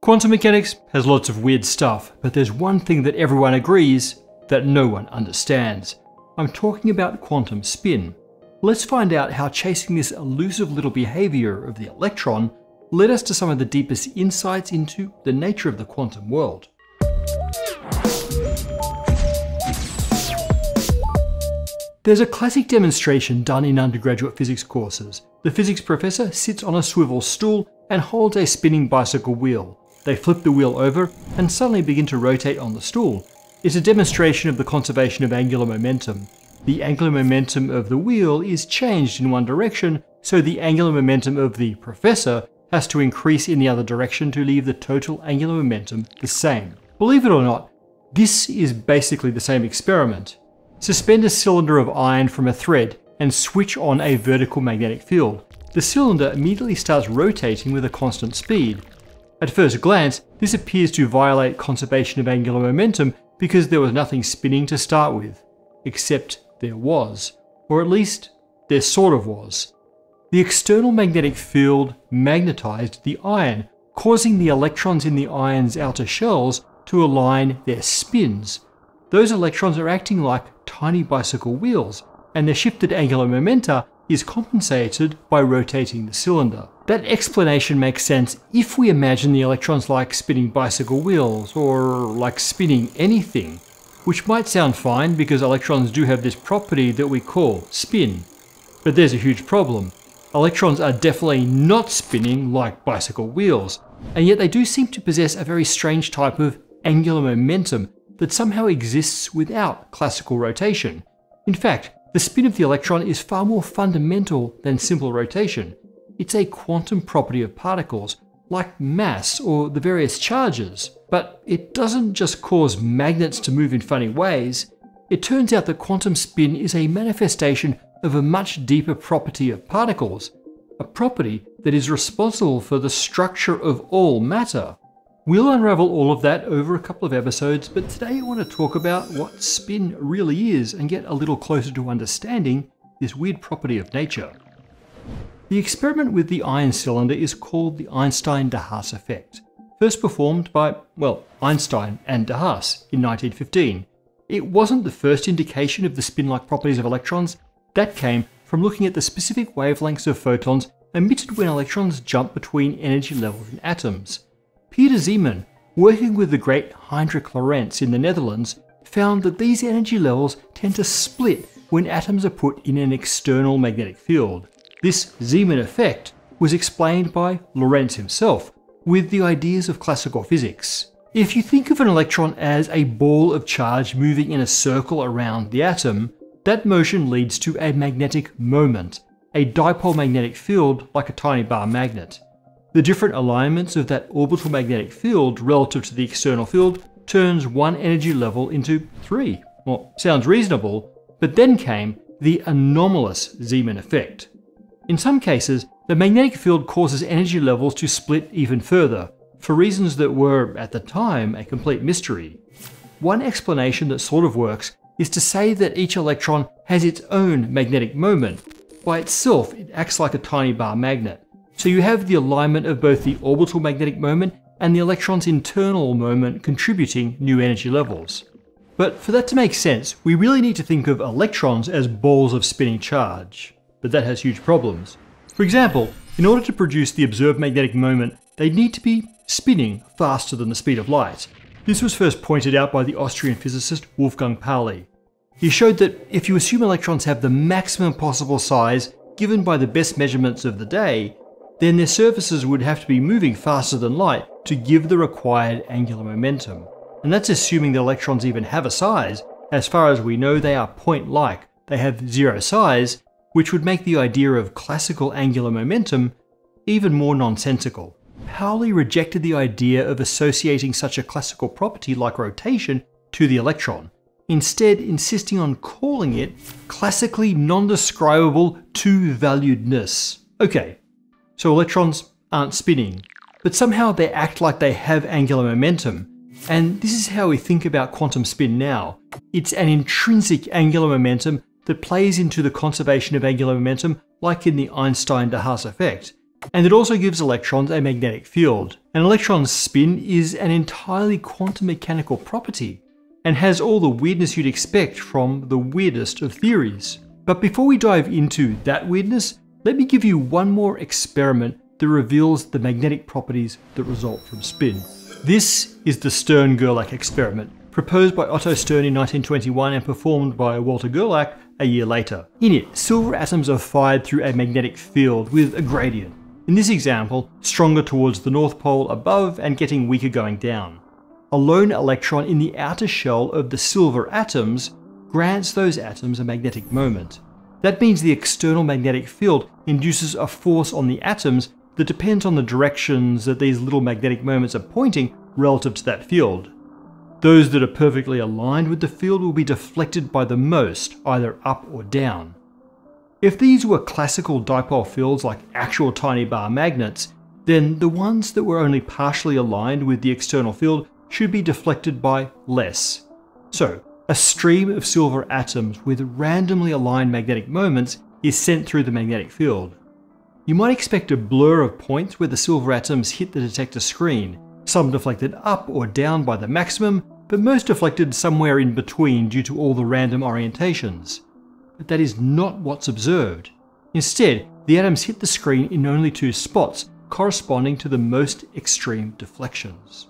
Quantum mechanics has lots of weird stuff, but there's one thing that everyone agrees that no one understands. I'm talking about quantum spin. Let's find out how chasing this elusive little behavior of the electron led us to some of the deepest insights into the nature of the quantum world. There's a classic demonstration done in undergraduate physics courses. The physics professor sits on a swivel stool and holds a spinning bicycle wheel. They flip the wheel over and suddenly begin to rotate on the stool. It's a demonstration of the conservation of angular momentum. The angular momentum of the wheel is changed in one direction, so the angular momentum of the professor has to increase in the other direction to leave the total angular momentum the same. Believe it or not, this is basically the same experiment. Suspend a cylinder of iron from a thread and switch on a vertical magnetic field. The cylinder immediately starts rotating with a constant speed. At first glance, this appears to violate conservation of angular momentum because there was nothing spinning to start with. Except there was. Or at least, there sort of was. The external magnetic field magnetized the iron, causing the electrons in the iron's outer shells to align their spins. Those electrons are acting like tiny bicycle wheels, and their shifted angular momenta is compensated by rotating the cylinder. That explanation makes sense if we imagine the electrons like spinning bicycle wheels, or like spinning anything, which might sound fine because electrons do have this property that we call spin. But there's a huge problem. Electrons are definitely not spinning like bicycle wheels, and yet they do seem to possess a very strange type of angular momentum that somehow exists without classical rotation. In fact, the spin of the electron is far more fundamental than simple rotation. It's a quantum property of particles, like mass or the various charges. But it doesn't just cause magnets to move in funny ways. It turns out that quantum spin is a manifestation of a much deeper property of particles, a property that is responsible for the structure of all matter. We'll unravel all of that over a couple of episodes, but today I want to talk about what spin really is and get a little closer to understanding this weird property of nature. The experiment with the iron cylinder is called the Einstein-de Haas effect, first performed by, well, Einstein and de Haas in 1915. It wasn't the first indication of the spin-like properties of electrons. That came from looking at the specific wavelengths of photons emitted when electrons jump between energy levels in atoms. Peter Zeeman, working with the great Hendrik Lorentz in the Netherlands, found that these energy levels tend to split when atoms are put in an external magnetic field. This Zeeman effect was explained by Lorentz himself with the ideas of classical physics. If you think of an electron as a ball of charge moving in a circle around the atom, that motion leads to a magnetic moment, a dipole magnetic field like a tiny bar magnet. The different alignments of that orbital magnetic field relative to the external field turns one energy level into 3. Well, sounds reasonable, but then came the anomalous Zeeman effect. In some cases, the magnetic field causes energy levels to split even further, for reasons that were, at the time, a complete mystery. One explanation that sort of works is to say that each electron has its own magnetic moment. By itself, it acts like a tiny bar magnet. So you have the alignment of both the orbital magnetic moment and the electron's internal moment contributing new energy levels. But for that to make sense, we really need to think of electrons as balls of spinning charge. But that has huge problems. For example, in order to produce the observed magnetic moment, they'd need to be spinning faster than the speed of light. This was first pointed out by the Austrian physicist Wolfgang Pauli. He showed that if you assume electrons have the maximum possible size given by the best measurements of the day, then their surfaces would have to be moving faster than light to give the required angular momentum. And that's assuming that electrons even have a size. As far as we know, they are point-like. They have zero size, which would make the idea of classical angular momentum even more nonsensical. Pauli rejected the idea of associating such a classical property like rotation to the electron, instead insisting on calling it classically non-describable two-valuedness. Okay, so electrons aren't spinning, but somehow they act like they have angular momentum. And this is how we think about quantum spin now. It's an intrinsic angular momentum that plays into the conservation of angular momentum like in the Einstein-de Haas effect. And it also gives electrons a magnetic field. An electron's spin is an entirely quantum mechanical property, and has all the weirdness you'd expect from the weirdest of theories. But before we dive into that weirdness, let me give you one more experiment that reveals the magnetic properties that result from spin. This is the Stern-Gerlach experiment, proposed by Otto Stern in 1921 and performed by Walter Gerlach a year later. In it, silver atoms are fired through a magnetic field with a gradient. In this example, stronger towards the North Pole above and getting weaker going down. A lone electron in the outer shell of the silver atoms grants those atoms a magnetic moment. That means the external magnetic field induces a force on the atoms that depends on the directions that these little magnetic moments are pointing relative to that field. Those that are perfectly aligned with the field will be deflected by the most, either up or down. If these were classical dipole fields like actual tiny bar magnets, then the ones that were only partially aligned with the external field should be deflected by less. So, a stream of silver atoms with randomly aligned magnetic moments is sent through the magnetic field. You might expect a blur of points where the silver atoms hit the detector screen, some deflected up or down by the maximum, but most deflected somewhere in between due to all the random orientations. But that is not what's observed. Instead, the atoms hit the screen in only two spots, corresponding to the most extreme deflections.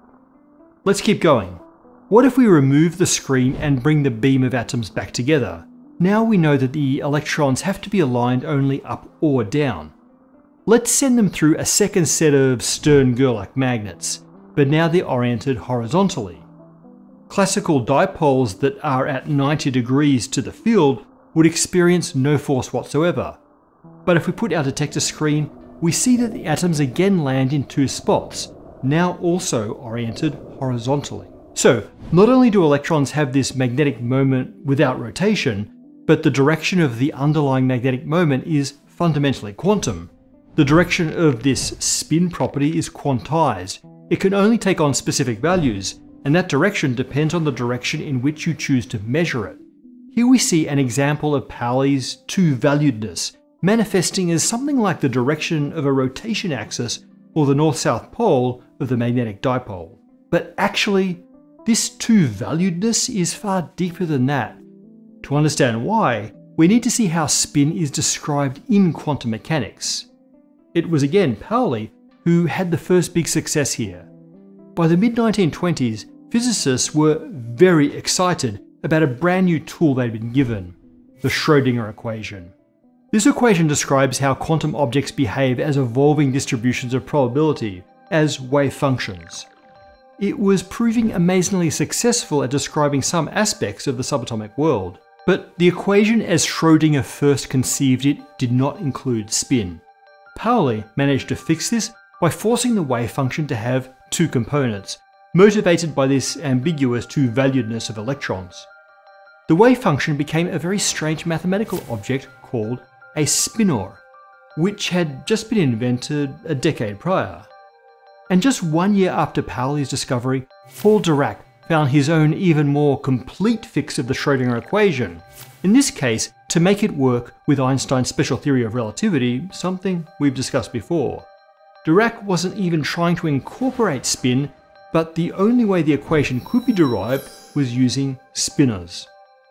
Let's keep going. What if we remove the screen and bring the beam of atoms back together? Now we know that the electrons have to be aligned only up or down. Let's send them through a second set of Stern-Gerlach magnets, but now they're oriented horizontally. Classical dipoles that are at 90 degrees to the field would experience no force whatsoever. But if we put our detector screen, we see that the atoms again land in two spots, now also oriented horizontally. So, not only do electrons have this magnetic moment without rotation, but the direction of the underlying magnetic moment is fundamentally quantum. The direction of this spin property is quantized. It can only take on specific values, and that direction depends on the direction in which you choose to measure it. Here we see an example of Pauli's two-valuedness, manifesting as something like the direction of a rotation axis or the north-south pole of the magnetic dipole. But actually, this two-valuedness is far deeper than that. To understand why, we need to see how spin is described in quantum mechanics. It was again Pauli who had the first big success here. By the mid-1920s, physicists were very excited about a brand new tool they'd been given, the Schrodinger Equation. This equation describes how quantum objects behave as evolving distributions of probability, as wave functions. It was proving amazingly successful at describing some aspects of the subatomic world, but the equation as Schrodinger first conceived it did not include spin. Pauli managed to fix this by forcing the wave function to have two components, motivated by this ambiguous two-valuedness of electrons. The wave function became a very strange mathematical object called a spinor, which had just been invented a decade prior. And just 1 year after Pauli's discovery, Paul Dirac found his own even more complete fix of the Schrodinger equation, in this case to make it work with Einstein's special theory of relativity, something we've discussed before. Dirac wasn't even trying to incorporate spin, but the only way the equation could be derived was using spinors.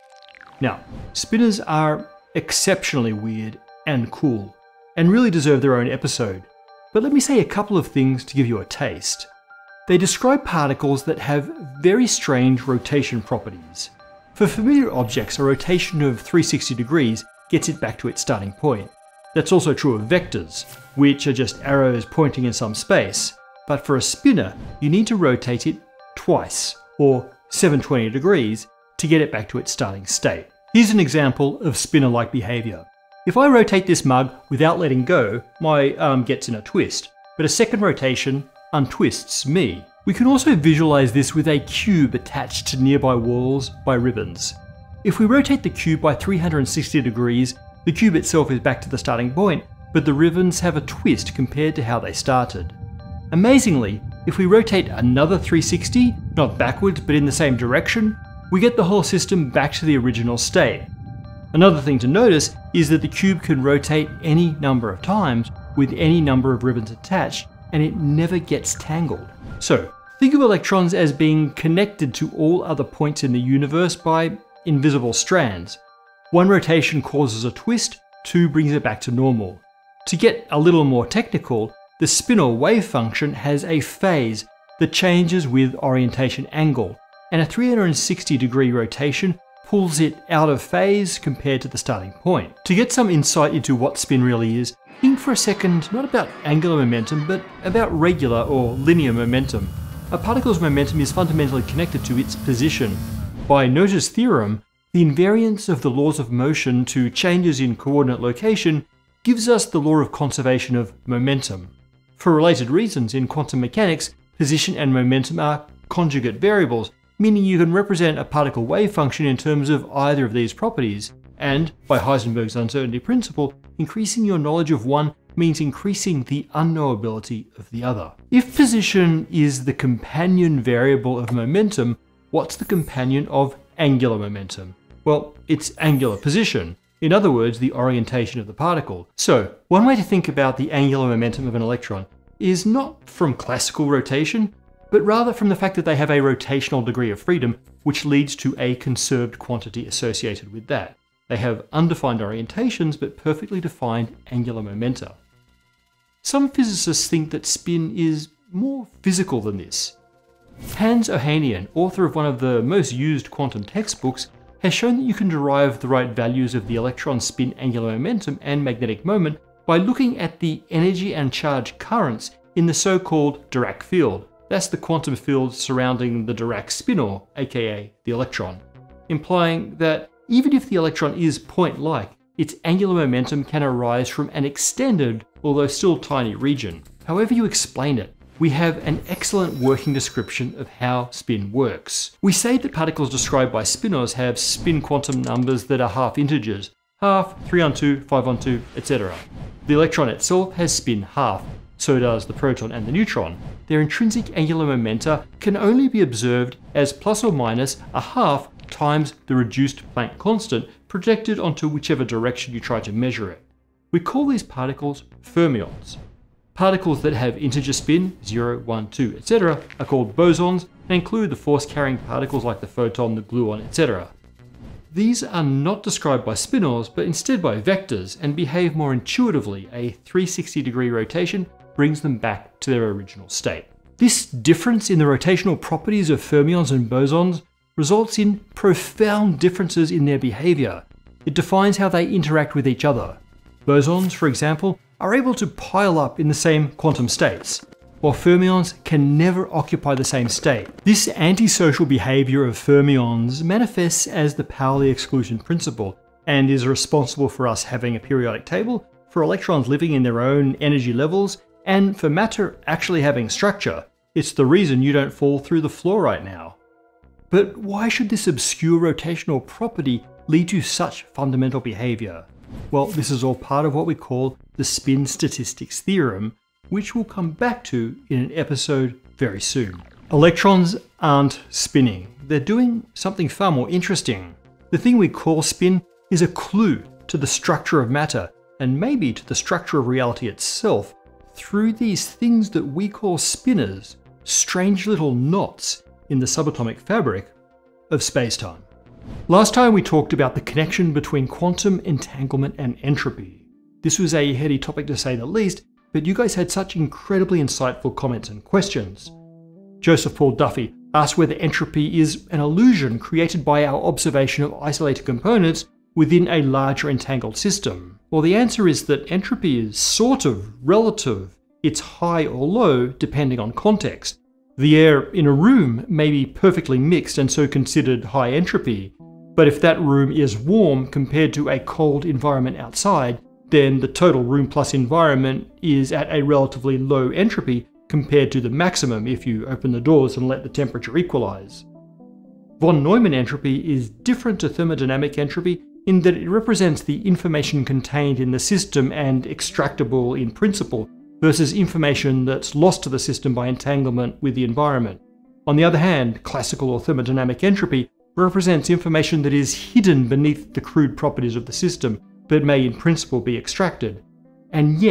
Now, spinors are exceptionally weird and cool, and really deserve their own episode, but let me say a couple of things to give you a taste. They describe particles that have very strange rotation properties. For familiar objects, a rotation of 360 degrees gets it back to its starting point. That's also true of vectors, which are just arrows pointing in some space, but for a spinor, you need to rotate it twice, or 720 degrees, to get it back to its starting state. Here's an example of spinor-like behavior. If I rotate this mug without letting go, my arm gets in a twist, but a second rotation untwists me. We can also visualize this with a cube attached to nearby walls by ribbons. If we rotate the cube by 360 degrees, the cube itself is back to the starting point, but the ribbons have a twist compared to how they started. Amazingly, if we rotate another 360, not backwards but in the same direction, we get the whole system back to the original state. Another thing to notice is that the cube can rotate any number of times with any number of ribbons attached, and it never gets tangled. So, think of electrons as being connected to all other points in the universe by invisible strands. One rotation causes a twist, two brings it back to normal. To get a little more technical, the spin or wave function has a phase that changes with orientation angle, and a 360-degree rotation pulls it out of phase compared to the starting point. To get some insight into what spin really is, think for a second not about angular momentum, but about regular or linear momentum. A particle's momentum is fundamentally connected to its position. By Noether's theorem, the invariance of the laws of motion to changes in coordinate location gives us the law of conservation of momentum. For related reasons, in quantum mechanics, position and momentum are conjugate variables, meaning you can represent a particle wave function in terms of either of these properties, and, by Heisenberg's uncertainty principle, increasing your knowledge of one means increasing the unknowability of the other. If position is the companion variable of momentum, what's the companion of angular momentum? Well, it's angular position. In other words, the orientation of the particle. So, one way to think about the angular momentum of an electron is not from classical rotation, but rather from the fact that they have a rotational degree of freedom, which leads to a conserved quantity associated with that. They have undefined orientations, but perfectly defined angular momenta. Some physicists think that spin is more physical than this. Hans Ohanian, author of one of the most used quantum textbooks, has shown that you can derive the right values of the electron spin angular momentum and magnetic moment by looking at the energy and charge currents in the so-called Dirac field. That's the quantum field surrounding the Dirac spinor, aka the electron, implying that even if the electron is point-like, its angular momentum can arise from an extended, although still tiny region. However you explain it, we have an excellent working description of how spin works. We say that particles described by spinors have spin quantum numbers that are half integers, half, 3 on 2, 5 on 2, etc. The electron itself has spin half, so does the proton and the neutron. Their intrinsic angular momenta can only be observed as plus or minus a half times the reduced Planck constant projected onto whichever direction you try to measure it. We call these particles fermions. Particles that have integer spin, 0, 1, 2, etc. are called bosons and include the force-carrying particles like the photon, the gluon, etc. These are not described by spinors, but instead by vectors, and behave more intuitively. A 360-degree rotation brings them back to their original state. This difference in the rotational properties of fermions and bosons results in profound differences in their behavior. It defines how they interact with each other. Bosons, for example, are able to pile up in the same quantum states, while fermions can never occupy the same state. This antisocial behavior of fermions manifests as the Pauli exclusion principle, and is responsible for us having a periodic table, for electrons living in their own energy levels, and for matter actually having structure. It's the reason you don't fall through the floor right now. But why should this obscure rotational property lead to such fundamental behavior? Well, this is all part of what we call the spin statistics theorem, which we'll come back to in an episode very soon. Electrons aren't spinning. They're doing something far more interesting. The thing we call spin is a clue to the structure of matter, and maybe to the structure of reality itself, through these things that we call spinners, strange little knots in the subatomic fabric of spacetime. Last time we talked about the connection between quantum entanglement and entropy. This was a heady topic to say the least, but you guys had such incredibly insightful comments and questions. Joseph Paul Duffy asked whether entropy is an illusion created by our observation of isolated components within a larger entangled system. Well, the answer is that entropy is sort of relative. It's high or low depending on context. The air in a room may be perfectly mixed and so considered high entropy, but if that room is warm compared to a cold environment outside, then the total room plus environment is at a relatively low entropy compared to the maximum if you open the doors and let the temperature equalize. Von Neumann entropy is different to thermodynamic entropy in that it represents the information contained in the system and extractable in principle, versus information that's lost to the system by entanglement with the environment. On the other hand, classical or thermodynamic entropy represents information that is hidden beneath the crude properties of the system, but may in principle be extracted. And yet,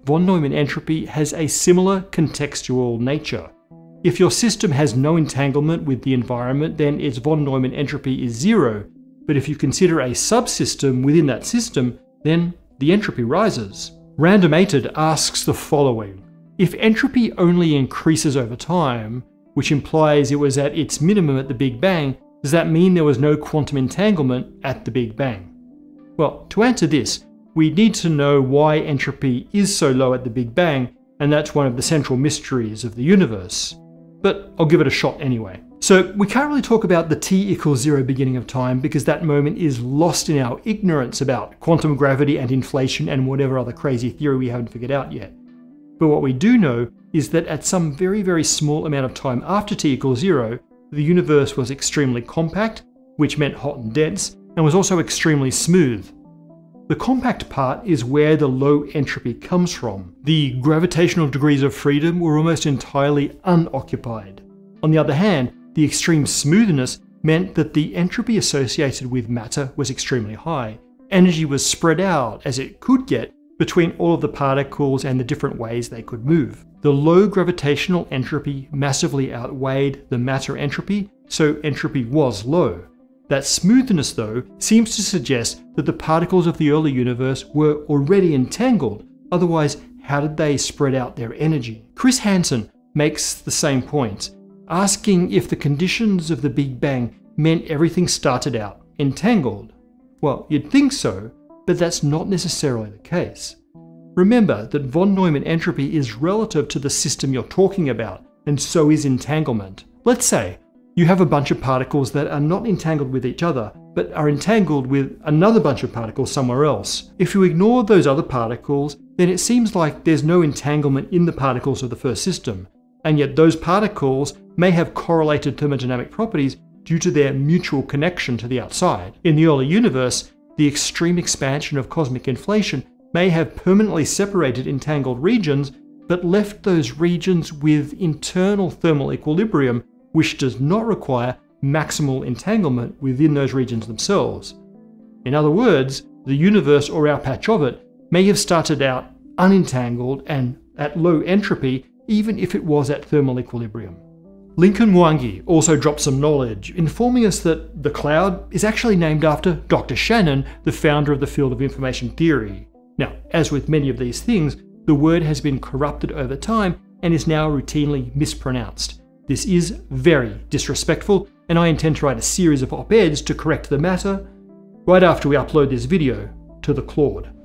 von Neumann entropy has a similar contextual nature. If your system has no entanglement with the environment, then its von Neumann entropy is 0, but if you consider a subsystem within that system, then the entropy rises. Randomated asks the following: if entropy only increases over time, which implies it was at its minimum at the Big Bang, does that mean there was no quantum entanglement at the Big Bang? Well, to answer this, we need to know why entropy is so low at the Big Bang, and that's one of the central mysteries of the universe. But I'll give it a shot anyway. So we can't really talk about the t=0 beginning of time because that moment is lost in our ignorance about quantum gravity and inflation and whatever other crazy theory we haven't figured out yet. But what we do know is that at some very, very small amount of time after t=0, the universe was extremely compact, which meant hot and dense, and was also extremely smooth. The compact part is where the low entropy comes from. The gravitational degrees of freedom were almost entirely unoccupied. On the other hand, the extreme smoothness meant that the entropy associated with matter was extremely high. Energy was spread out, as it could get, between all of the particles and the different ways they could move. The low gravitational entropy massively outweighed the matter entropy, so entropy was low. That smoothness, though, seems to suggest that the particles of the early universe were already entangled, otherwise how did they spread out their energy? Chris Hansen makes the same point, asking if the conditions of the Big Bang meant everything started out entangled. Well, you'd think so, but that's not necessarily the case. Remember that von Neumann entropy is relative to the system you're talking about, and so is entanglement. Let's say you have a bunch of particles that are not entangled with each other, but are entangled with another bunch of particles somewhere else. If you ignore those other particles, then it seems like there's no entanglement in the particles of the first system, and yet those particles may have correlated thermodynamic properties due to their mutual connection to the outside. In the early universe, the extreme expansion of cosmic inflation may have permanently separated entangled regions, but left those regions with internal thermal equilibrium, which does not require maximal entanglement within those regions themselves. In other words, the universe or our patch of it may have started out unentangled and at low entropy, even if it was at thermal equilibrium. Lincoln Mwangi also dropped some knowledge, informing us that the cloud is actually named after Dr. Shannon, the founder of the field of information theory. Now, as with many of these things, the word has been corrupted over time and is now routinely mispronounced. This is very disrespectful, and I intend to write a series of op-eds to correct the matter right after we upload this video to the Claude.